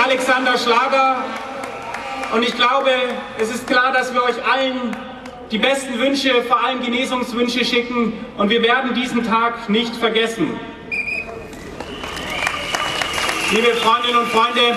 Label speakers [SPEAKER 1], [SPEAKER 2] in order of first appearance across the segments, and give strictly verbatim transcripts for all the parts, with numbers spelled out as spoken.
[SPEAKER 1] Alexander Schlager. Und ich glaube, es ist klar, dass wir euch allen die besten Wünsche, vor allem Genesungswünsche schicken. Und wir werden diesen Tag nicht vergessen. Liebe Freundinnen und Freunde,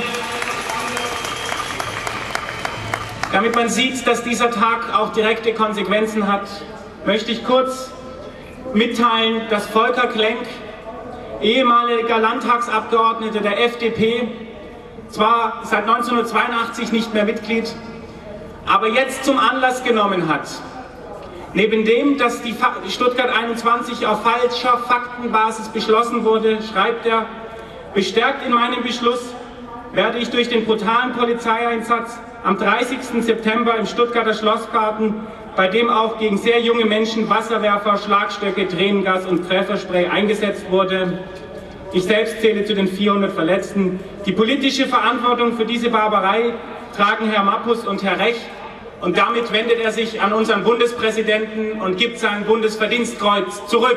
[SPEAKER 1] damit man sieht, dass dieser Tag auch direkte Konsequenzen hat, möchte ich kurz mitteilen, dass Volker Klenk, ehemaliger Landtagsabgeordneter der F D P, zwar seit neunzehnhundertzweiundachtzig nicht mehr Mitglied, aber jetzt zum Anlass genommen hat, neben dem, dass die Stuttgart einundzwanzig auf falscher Faktenbasis beschlossen wurde, schreibt er: Bestärkt in meinem Beschluss werde ich durch den brutalen Polizeieinsatz am dreißigsten September im Stuttgarter Schlossgarten, bei dem auch gegen sehr junge Menschen Wasserwerfer, Schlagstöcke, Tränengas und Pfefferspray eingesetzt wurde. Ich selbst zähle zu den vierhundert Verletzten. Die politische Verantwortung für diese Barbarei tragen Herr Mappus und Herr Rech. Und damit wendet er sich an unseren Bundespräsidenten und gibt sein Bundesverdienstkreuz zurück.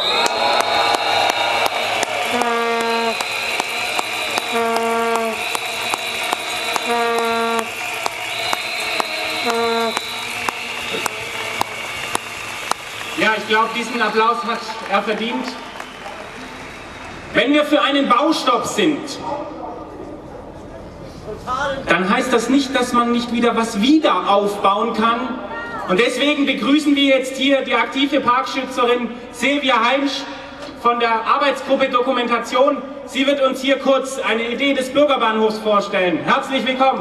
[SPEAKER 1] Ja, ich glaube, diesen Applaus hat er verdient. Wenn wir für einen Baustopp sind, dann heißt das nicht, dass man nicht wieder was wieder aufbauen kann. Und deswegen begrüßen wir jetzt hier die aktive Parkschützerin Silvia Heinsch von der Arbeitsgruppe Dokumentation. Sie wird uns hier kurz eine Idee des Bürgerbahnhofs vorstellen. Herzlich willkommen.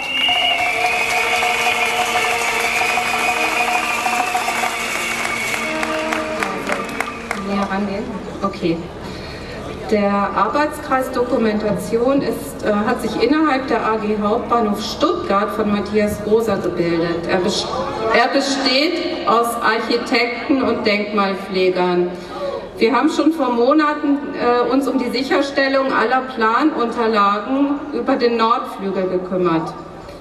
[SPEAKER 2] Näher rangehen? Okay. Der Arbeitskreis Dokumentation ist, äh, hat sich innerhalb der A G Hauptbahnhof Stuttgart von Matthias Rosa gebildet. Er, best er besteht aus Architekten und Denkmalpflegern. Wir haben schon vor Monaten äh, uns um die Sicherstellung aller Planunterlagen über den Nordflügel gekümmert.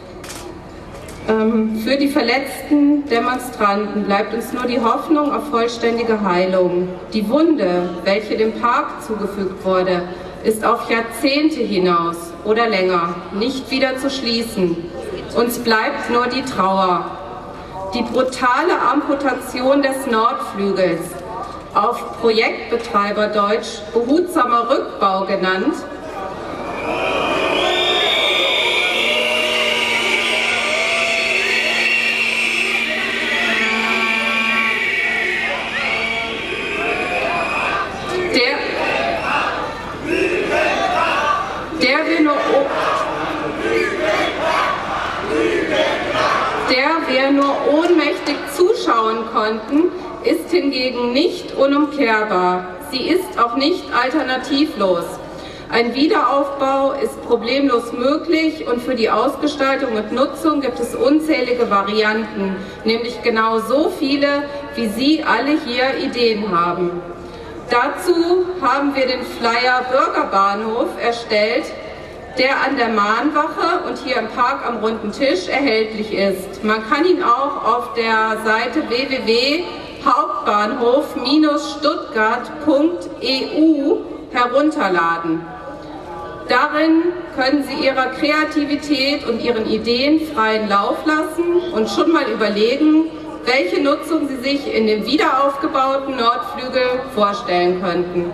[SPEAKER 2] Ähm, für die verletzten Demonstranten bleibt uns nur die Hoffnung auf vollständige Heilung. Die Wunde, welche dem Park zugefügt wurde, ist auf Jahrzehnte hinaus oder länger nicht wieder zu schließen. Uns bleibt nur die Trauer. Die brutale Amputation des Nordflügels, auf Projektbetreiberdeutsch behutsamer Rückbau genannt, Der, der, wir nur, der wir nur ohnmächtig zuschauen konnten, ist hingegen nicht unumkehrbar. Sie ist auch nicht alternativlos. Ein Wiederaufbau ist problemlos möglich und für die Ausgestaltung und Nutzung gibt es unzählige Varianten, nämlich genau so viele, wie Sie alle hier Ideen haben. Dazu haben wir den Flyer Bürgerbahnhof erstellt, der an der Mahnwache und hier im Park am runden Tisch erhältlich ist. Man kann ihn auch auf der Seite w w w punkt hauptbahnhof stuttgart punkt e u herunterladen. Darin können Sie Ihrer Kreativität und Ihren Ideen freien Lauf lassen und schon mal überlegen, welche Nutzung Sie sich in dem wiederaufgebauten Nordflügel vorstellen könnten.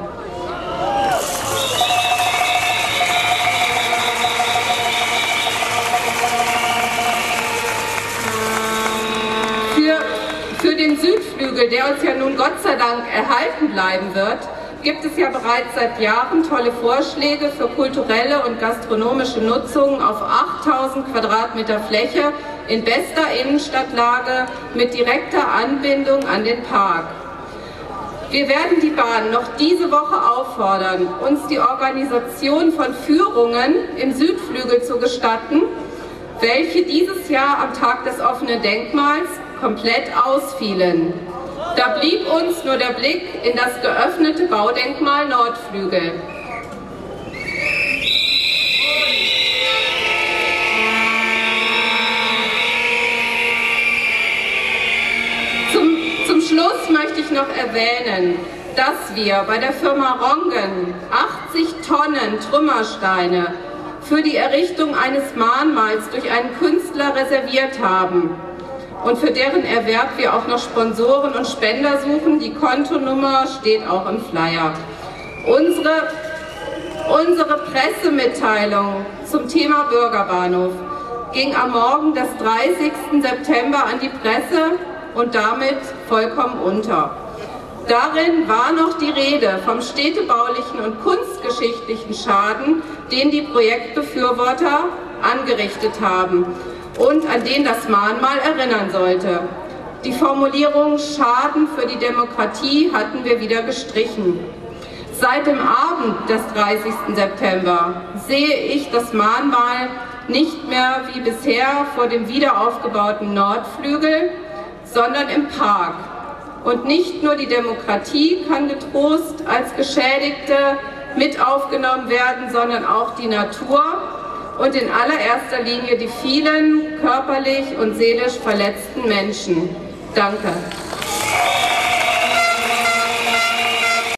[SPEAKER 2] Für, für den Südflügel, der uns ja nun Gott sei Dank erhalten bleiben wird, gibt es ja bereits seit Jahren tolle Vorschläge für kulturelle und gastronomische Nutzung auf achttausend Quadratmeter Fläche in bester Innenstadtlage mit direkter Anbindung an den Park. Wir werden die Bahn noch diese Woche auffordern, uns die Organisation von Führungen im Südflügel zu gestatten, welche dieses Jahr am Tag des offenen Denkmals komplett ausfielen. Da blieb uns nur der Blick in das geöffnete Baudenkmal Nordflügel. Zum, zum Schluss möchte ich noch erwähnen, dass wir bei der Firma Rongen achtzig Tonnen Trümmersteine für die Errichtung eines Mahnmals durch einen Künstler reserviert haben und für deren Erwerb wir auch noch Sponsoren und Spender suchen. Die Kontonummer steht auch im Flyer. Unsere, unsere Pressemitteilung zum Thema Bürgerbahnhof ging am Morgen des dreißigsten September an die Presse und damit vollkommen unter. Darin war noch die Rede vom städtebaulichen und kunstgeschichtlichen Schaden, den die Projektbefürworter angerichtet haben und an den das Mahnmal erinnern sollte. Die Formulierung Schaden für die Demokratie hatten wir wieder gestrichen. Seit dem Abend des dreißigsten September sehe ich das Mahnmal nicht mehr wie bisher vor dem wiederaufgebauten Nordflügel, sondern im Park. Und nicht nur die Demokratie kann getrost als Geschädigte mit aufgenommen werden, sondern auch die Natur und in allererster Linie die vielen körperlich und seelisch verletzten Menschen. Danke.